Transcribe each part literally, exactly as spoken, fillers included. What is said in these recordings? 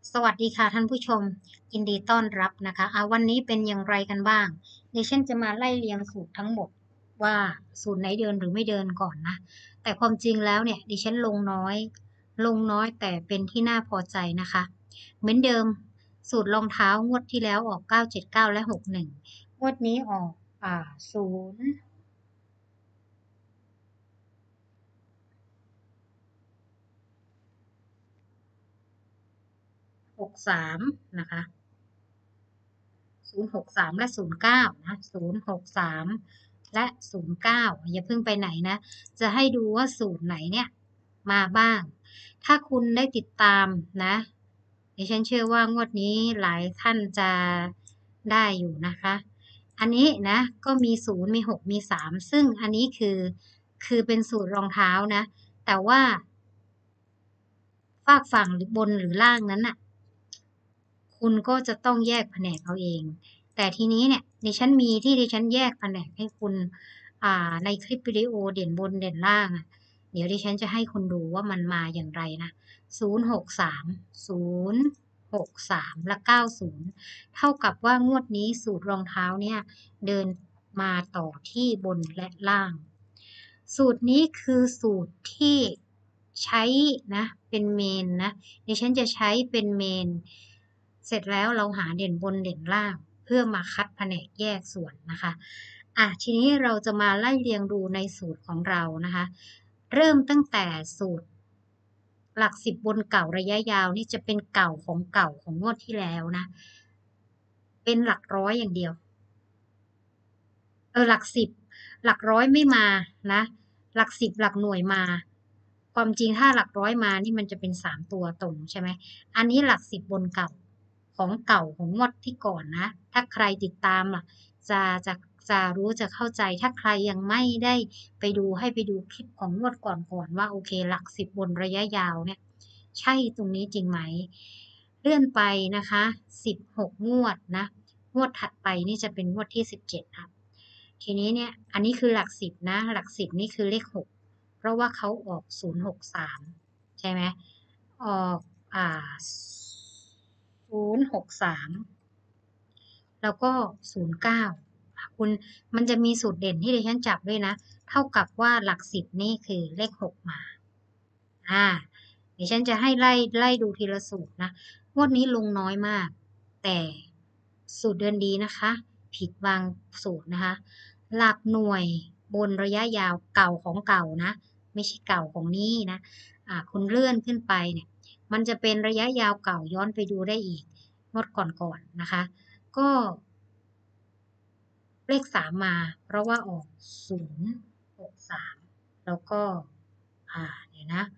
สวัสดีค่ะท่านผู้ชมยินดีต้อนรับนะคะอ่าวันนี้เป็นอย่างไรกันบ้างดิฉันจะมาไล่เรียงสูตรทั้งหมดว่าสูตรไหนเดินหรือไม่เดินก่อนนะแต่ความจริงแล้วเนี่ยดิฉันลงน้อยลงน้อยแต่เป็นที่น่าพอใจนะคะเหมือนเดิมสูตรรองเท้างวดที่แล้วออกเก้าเจ็ดเก้าและหกหนึ่งงวดนี้ออกอ่าศูนย์หกสามนะคะศูนย์หกสามและศูนย์เก้านะศูนย์หกสามและศูนย์เก้าอย่าเพิ่งไปไหนนะจะให้ดูว่าสูตรไหนเนี่ยมาบ้างถ้าคุณได้ติดตามนะดิฉันเชื่อว่างวดนี้หลายท่านจะได้อยู่นะคะอันนี้นะก็มีศูนย์มีหกมีสามซึ่งอันนี้คือคือเป็นสูตรรองเท้านะแต่ว่าฝากฝั่งหรือบนหรือล่างนั้นน่ะ คุณก็จะต้องแยกแผนกเอาเอง แต่ทีนี้เนี่ยดิฉันมีที่ดิฉันแยกแผนกให้คุณอ่าในคลิปวิดีโอเด่นบนเด่นล่างอะเดี๋ยวดิฉันจะให้คุณดูว่ามันมาอย่างไรนะศูนย์หกสามศูนย์หกสามและเก้าศูนย์เท่ากับว่างวดนี้สูตรรองเท้าเนี่ยเดินมาต่อที่บนและล่าง สูตรนี้คือสูตรที่ใช้นะเป็นเมนนะดิฉันจะใช้เป็นเมนเสร็จแล้วเราหาเด่นบนเด่นล่างเพื่อมาคัดแผนกแยกส่วนนะคะอ่ะทีนี้เราจะมาไล่เรียงดูในสูตรของเรานะคะเริ่มตั้งแต่สูตรหลักสิบบนเก่าระยะยาวนี่จะเป็นเก่าของเก่าของงวดที่แล้วนะเป็นหลักร้อยอย่างเดียว เออหลักสิบหลักร้อยไม่มานะหลักสิบหลักหน่วยมาความจริงถ้าหลักร้อยมานี่มันจะเป็นสามตัวตรงใช่ไหมอันนี้หลักสิบบนเก่าของเก่าของงวดที่ก่อนนะถ้าใครติดตามอ่ะจะจะจะรู้จะเข้าใจถ้าใครยังไม่ได้ไปดูให้ไปดูคลิปของงวดก่อนๆว่าโอเคหลักสิบบนระยะยาวเนี่ยใช่ตรงนี้จริงไหมเลื่อนไปนะคะสิบหกงวดนะงวดถัดไปนี่จะเป็นงวดที่สิบเจ็ดครับ ทีนี้เนี่ยอันนี้คือหลักสิบนะหลักสิบนี่คือเลขหกเพราะว่าเขาออกศูนย์หกสามใช่ไหมออกอ่าศูนย์หกสามแล้วก็ศูนย์เก้าคุณมันจะมีสูตรเด่นที่ดิฉันจับด้วยนะเท่ากับว่าหลักสิบนี่คือเลขหกมาอ่าดิฉันจะให้ไล่ไล่ดูทีละสูตรนะงวดนี้ลงน้อยมากแต่สูตรเดินดีนะคะผิดบางสูตรนะคะ หลักหน่วยบนระยะยาวเก่าของเก่านะไม่ใช่เก่าของนี้นะอ่าคุณเลื่อนขึ้นไปเนี่ยมันจะเป็นระยะยาวเก่าย้อนไปดูได้อีกงวดก่อนๆนะคะก็เลขสามมาเพราะว่าออกศูนย์หกสามแล้วก็อ่าเดี๋ยวนะ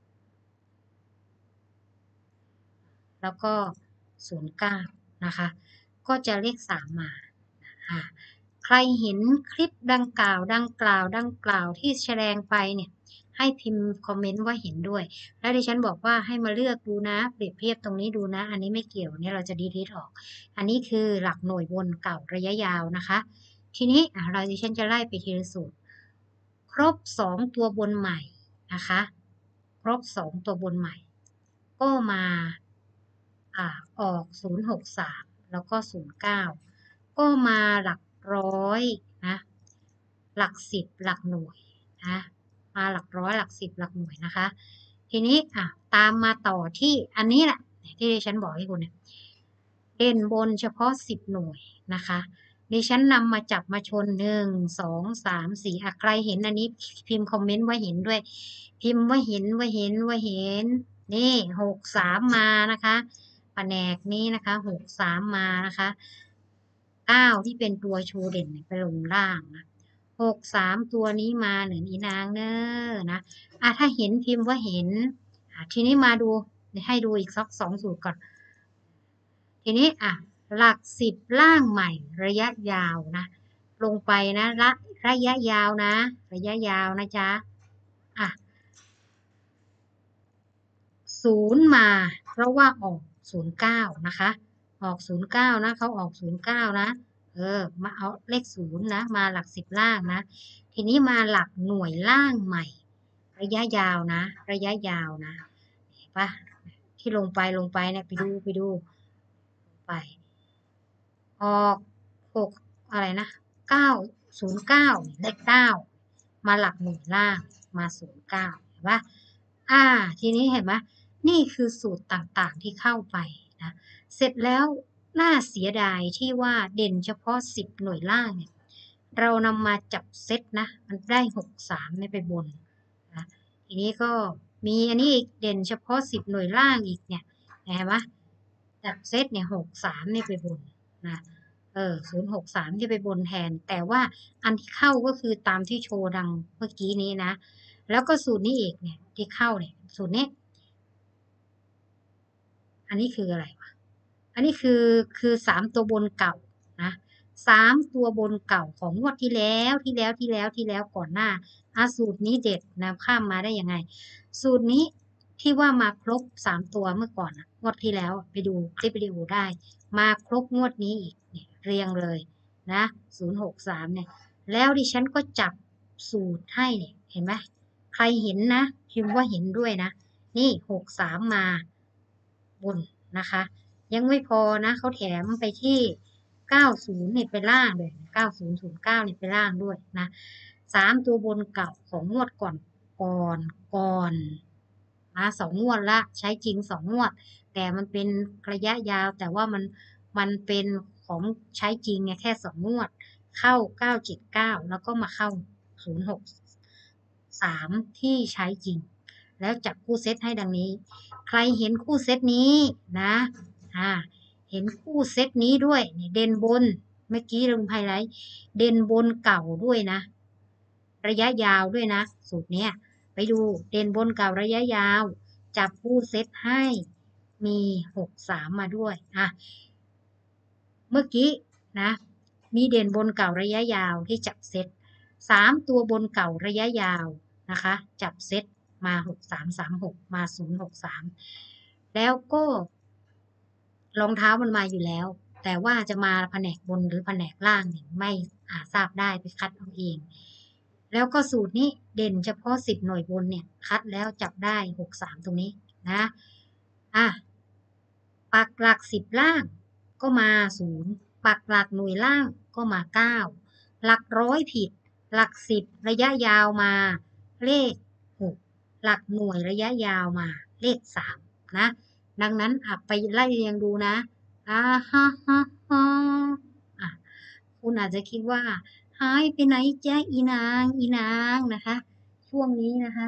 แล้วก็ศูนย์เก้านะคะก็จะเลขสามมาอ่า ใครเห็นคลิปดังกล่าวดังกล่าวดังกล่าวที่แสดงไปเนี่ยให้พิมพ์คอมเมนต์ว่าเห็นด้วยแล้วดิฉันบอกว่าให้มาเลือกดูนะเปรียบเทียบตรงนี้ดูนะอันนี้ไม่เกี่ยวเนี่ยเราจะดีลีทออกอันนี้คือหลักหน่วยบนเก่าระยะยาวนะคะทีนี้อ่ะเราดิฉันจะไล่ไปทีละสูตรครบสองตัวบนใหม่นะคะครบสองตัวบนใหม่ก็มาอ่าออกศูนย์หกสามแล้วก็ศูนย์เก้าก็มาหลักร้อยนะหลักสิบหลักหน่วยนะมาหลักร้อยหลักสิบหลักหน่วยนะคะทีนี้อ่ะตามมาต่อที่อันนี้แหละที่ดิฉันบอกให้คุณเนี่ยเด่นบนเฉพาะสิบหน่วยนะคะดิฉันนำมาจับมาชนหนึ่งสองสามสี่อ่ะใครเห็นอันนี้พิมพ์คอมเมนต์ว่าเห็นด้วยพิมพ์ว่าเห็นว่าเห็นว่าเห็นนี่หกสามมานะคะแผนกนี้นะคะหกสามมานะคะเก้าที่เป็นตัวชูเด่นไปลงล่างนะหกสามตัวนี้มาเหนืออีนางเนอนะอ่ะถ้าเห็นพิมพ์ว่าเห็นอ่ะทีนี้มาดูให้ดูอีกสักสองสูตรก่อน ทีนี้อ่ะหลักสิบล่างใหม่ระยะยาวนะลงไปนะระระยะยาวนะระยะยาวนะจ๊ะอ่ะศูนย์มาเพราะว่าออกศูนย์เก้านะคะออกศูนย์เก้านะเขาออกศูนย์เก้านะเออมาเอาเลขศูนย์นะมาหลักสิบล่างนะทีนี้มาหลักหน่วยล่างใหม่ระยะยาวนะระยะยาวนะเห็นปะที่ลงไปลงไปเนี่ยไปดูไปดูไปออกหกอะไรนะเก้าศูนย์เก้าเลขเก้ามาหลักหน่วยล่างมาศูนย์เก้าเห็นปะอ่าทีนี้เห็นไหมนี่คือสูตรต่างๆที่เข้าไปนะเสร็จแล้วน่าเสียดายที่ว่าเด่นเฉพาะสิบหน่วยล่างเนี่ยเรานำมาจับเซตนะมันได้หกสามเนี่ยไปบนนะทีนี้ก็มีอันนี้อีกเด่นเฉพาะสิบหน่วยล่างอีกเนี่ยเห็นไหมจับเซตเนี่ยหกสามเนี่ยไปบนนะเออศูนย์หกสามที่ไปบนแทนแต่ว่าอันที่เข้าก็คือตามที่โชว์ดังเมื่อกี้นี้นะแล้วก็สูตรนี้อีกเนี่ยที่เข้าเนี่ยสูตรนี้อันนี้คืออะไรวะอันนี้คือคือสามตัวบนเก่านะสามตัวบนเก่าของงวดที่แล้วที่แล้วที่แล้วที่แล้วก่อนหน้าอาสูตรนี้เด็ดนะข้ามมาได้ยังไงสูตรนี้ที่ว่ามาครบสามตัวเมื่อก่อนงวดที่แล้วไปดูคลิปวิดีโอได้มาครบงวดนี้อีกเนี่ยเรียงเลยนะศูนย์หกสามเนี่ยแล้วดิฉันก็จับสูตรให้เนี่ยเห็นไหมใครเห็นนะพิมพ์ว่าเห็นด้วยนะนี่หกสามมาบนนะคะยังไม่พอนะเขาแถมไปที่เก้าสิบเนี่ยไปล่างเลยเก้าศูนย์ศูนย์เก้าเนี่ยไปล่างด้วยนะสามตัวบนเก่าของงวดก่อนก่อนก่อนนะสองงวดละใช้จริงสองงวดแต่มันเป็นระยะยาวแต่ว่ามันมันเป็นของใช้จริงไงแค่สองงวดเข้าเก้าเจ็ดเก้าแล้วก็มาเข้าศูนย์หกสามที่ใช้จริงแล้วจับคู่เซตให้ดังนี้ใครเห็นคู่เซตนี้นะอ่าเห็นคู่เซตนี้ด้วยเนี่ยเด่นบนเมื่อกี้ลงไฮไลท์เด่นบนเก่าด้วยนะระยะยาวด้วยนะสูตรเนี้ยไปดูเด่นบนเก่าระยะยาวจับคู่เซตให้มีหกสามมาด้วยอ่ะเมื่อกี้นะมีเด่นบนเก่าระยะยาวที่จับเซตสามตัวบนเก่าระยะยาวนะคะจับเซตมาหกสามสามหกมาศูนย์หกสามแล้วก็รองเท้ามันมาอยู่แล้วแต่ว่าจะมาแผนกบนหรือแผนกล่างเนี่ยไม่อาจทราบได้ไปคัดเอาเองแล้วก็สูตรนี้เด่นเฉพาะสิบหน่วยบนเนี่ยคัดแล้วจับได้หกสามตรงนี้นะอ่ะปักหลักสิบล่างก็มาศูนย์ปักหลักหน่วยล่างก็มาเก้าหลักร้อยผิดหลักสิบระยะยาวมาเลขหกหลักหน่วยระยะยาวมาเลขสามนะดังนั้นอ่ะไปไล่เรียงดูนะอ่าฮะฮะฮะอ่ะคุณอาจจะคิดว่าหายไปไหนจ๊ะอีนางอีนางนะคะช่วงนี้นะคะ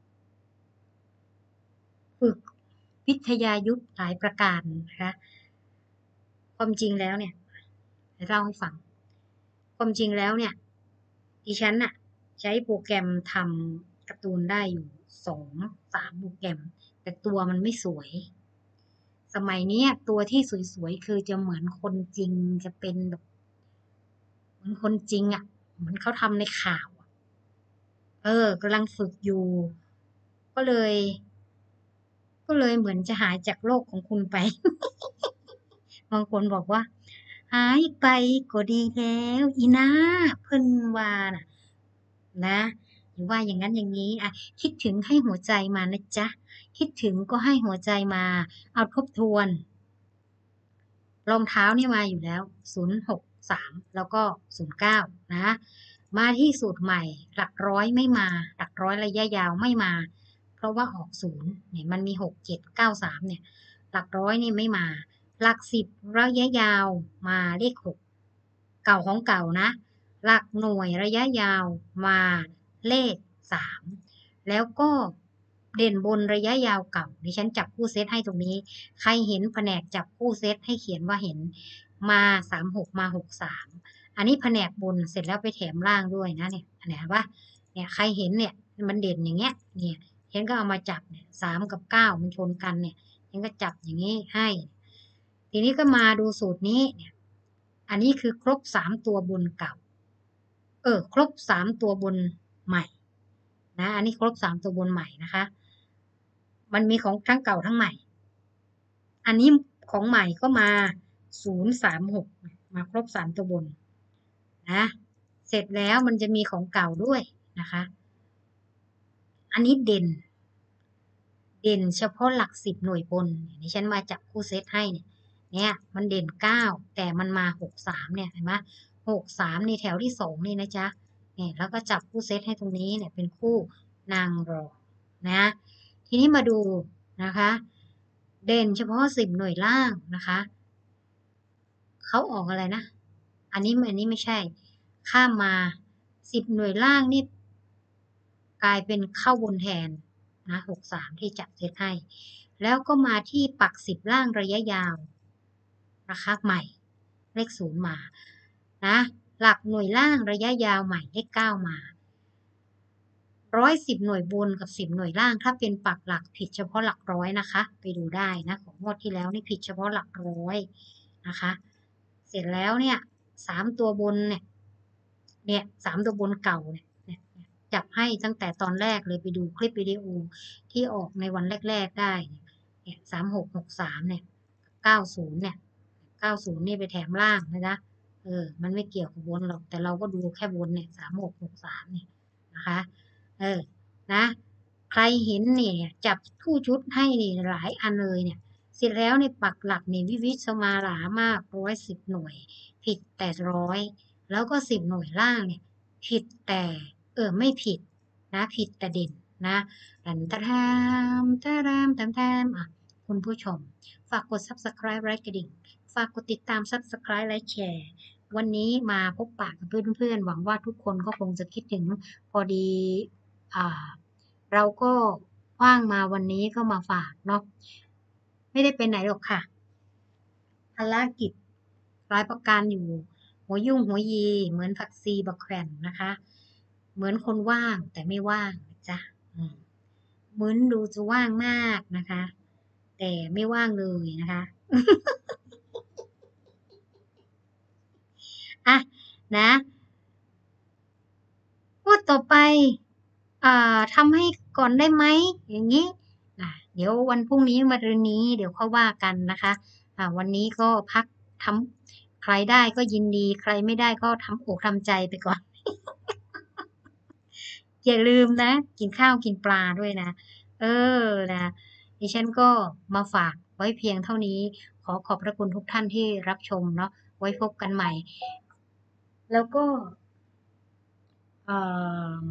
ฝึกวิทยายุทธหลายประการนะคะความจริงแล้วเนี่ยเล่าให้ฟังความจริงแล้วเนี่ยดิฉันน่ะใช้โปรแกรมทำการ์ตูนได้อยู่สองสามโปรแกรมแต่ตัวมันไม่สวยสมัยนี้ตัวที่สวยๆคือจะเหมือนคนจริงจะเป็นแบบเหมือนคนจริงอ่ะเหมือนเขาทำในข่าวอะเออกำลังฝึกอยู่ก็เลยก็เลยเหมือนจะหายจากโลกของคุณไป บางคนบอกว่าหายไปก็ดีแล้วอีน่าเพิ่นว่าน่ะนะหรือว่าอย่างนั้นอย่างนี้อ่ะคิดถึงให้หัวใจมานะจ๊ะคิดถึงก็ให้หัวใจมาเอาทบทวนรองเท้านี่มาอยู่แล้วศูนย์หกสามแล้วก็ศูนย์เก้านะมาที่สูตรใหม่หลักร้อยไม่มาหลักร้อยระยะยาวไม่มาเพราะว่าออกศูนย์เนี่ยมันมีหกเจ็ดเก้าสามเนี่ยหลักร้อยนี่ไม่มาหลักสิบระยะยาวมาเลขหกเก่าของเก่านะหลักหน่วยระยะยาวมาเลขสามแล้วก็เด่นบนระยะยาวเก่าดิฉันจับคู่เซตให้ตรงนี้ใครเห็นแผนกจับคู่เซตให้เขียนว่าเห็นมาสามหกมาหกสามอันนี้แผนกบนเสร็จแล้วไปแถมล่างด้วยนะเนี่ยอันไหนว่าเนี่ยใครเห็นเนี่ยมันเด่นอย่างเงี้ยเนี่ยฉันก็เอามาจับเนี่ยสามกับเก้ามันชนกันเนี่ยฉันก็จับอย่างนี้ให้ทีนี้ก็มาดูสูตรนี้เนี่ยอันนี้คือครบสามตัวบนเก่าเออครบสามตัวบนใหม่นะอันนี้ครบสามตัวบนใหม่นะคะมันมีของทั้งเก่าทั้งใหม่อันนี้ของใหม่ก็มาศูนย์สามหกมาครบสามตัวบนนะเสร็จแล้วมันจะมีของเก่าด้วยนะคะอันนี้เด่นเด่นเฉพาะหลักสิบหน่วยบนดิฉันมาจับคู่เซตให้เนี่ยเนี่ยมันเด่นเก้าแต่มันมาหกสามเนี่ยเห็นไหมหกสามในแถวที่สองนี่นะจ๊ะเนี่ยแล้วก็จับคู่เซตให้ตรงนี้เนี่ยเป็นคู่นางรองนะทีนี้มาดูนะคะเด่นเฉพาะสิบหน่วยล่างนะคะเขาออกอะไรนะอันนี้อันนี้ไม่ใช่ข้ามมาสิบหน่วยล่างนี่กลายเป็นเข้าบนแทนนะหกสามที่จับเซตให้แล้วก็มาที่ปักสิบล่างระยะยาวนะคะใหม่เลขศูนย์มานะหลักหน่วยล่างระยะยาวใหม่เลขเก้ามาร้อยสิบหน่วยบนกับสิบหน่วยล่างถ้าเป็นปักหลักผิดเฉพาะหลักร้อยนะคะไปดูได้นะของงวดที่แล้วนี่ผิดเฉพาะหลักร้อยนะคะเสร็จแล้วเนี่ยสามตัวบนเนี่ยเนี่ยสามตัวบนเก่าเนี่ยจับให้ตั้งแต่ตอนแรกเลยไปดูคลิปวิดีโอที่ออกในวันแรกๆได้เนี่ยสามหกหกสามเนี่ยเก้าศูนย์เนี่ยเก้าศูนย์นี่ไปแถมล่างนะจ๊ะเออมันไม่เกี่ยวกับบนหรอกแต่เราก็ดูแค่บนเนี่ยสามหกหกสามเนี่ยนะคะเออนะใครเห็นเนี่ยจับคู่ชุดให้นี่หลายอันเลยเนี่ยเสร็จแล้วในปักหลักนี่วิวิสมาหลามากร้อยสิบหน่วยผิดแต่ร้อยแล้วก็สิบหน่วยล่างเนี่ยผิดแต่เออไม่ผิดนะผิดแต่เด่นนะตันตะทามตะรามตามตามอ่ะคุณผู้ชมฝากกด Subscribe ไลค์กระดิ่งฝากกดติดตาม Subscribe ไลค์แชร์วันนี้มาพบปะกับเพื่อนๆหวังว่าทุกคนก็คงจะคิดถึงพอดีอ่าเราก็ว่างมาวันนี้ก็มาฝากเนาะไม่ได้ไปไหนหรอกค่ะภารกิจรายประการอยู่หัวยุ่งหัวยีเหมือนผักซีบักแควนนะคะ เหมือนคนว่างแต่ไม่ว่างนะจ๊ะเหมือนดูจะว่างมากนะคะ แต่ไม่ว่างเลยนะคะ อ่ะนะพูดต่อไปอ่าทำให้ก่อนได้ไหมอย่างนี้อ่ะเดี๋ยววันพรุ่งนี้มะรืนนี้เดี๋ยวเขาว่ากันนะคะอ่าวันนี้ก็พักทำใครได้ก็ยินดีใครไม่ได้ก็ทำอกทำใจไปก่อน อย่าลืมนะกินข้าวกินปลาด้วยนะเออนะดิฉันก็มาฝากไว้เพียงเท่านี้ขอขอบพระคุณทุกท่านที่รับชมเนาะไว้พบกันใหม่ แล้วก็เอ่อ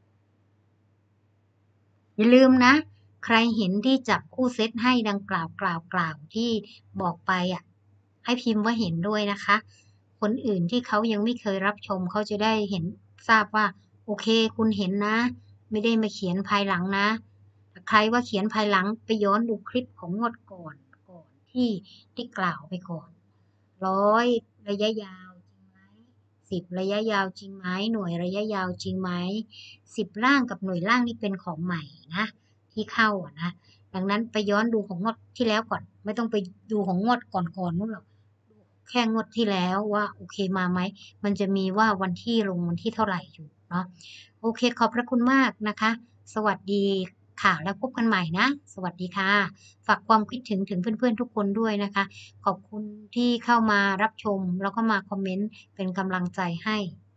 อย่าลืมนะใครเห็นที่จับคู่เซตให้ดังกล่าวกล่าวกล่าวที่บอกไปอ่ะให้พิมพ์ว่าเห็นด้วยนะคะคนอื่นที่เขายังไม่เคยรับชมเขาจะได้เห็นทราบว่าโอเคคุณเห็นนะไม่ได้มาเขียนภายหลังนะใครว่าเขียนภายหลังไปย้อนดูคลิปของงวดก่อนก่อนที่ที่กล่าวไปก่อนร้อยระยะยาวจริงไหมสิบระยะยาวจริงไหมหน่วยระยะยาวจริงไหมสิบล่างกับหน่วยล่างนี่เป็นของใหม่นะที่เข้าอ่ะนะดังนั้นไปย้อนดูของงวดที่แล้วก่อนไม่ต้องไปดูของงวดก่อนๆนู่นหรอกแค่งวดที่แล้วว่าโอเคมาไหมมันจะมีว่าวันที่ลงวันที่เท่าไหร่อยู่เนาะโอเคขอบพระคุณมากนะคะ สวัสดีค่ะแล้วพบกันใหม่นะสวัสดีค่ะฝากความคิดถึงถึงเพื่อนๆทุกคนด้วยนะคะขอบคุณที่เข้ามารับชมแล้วก็มาคอมเมนต์เป็นกำลังใจให้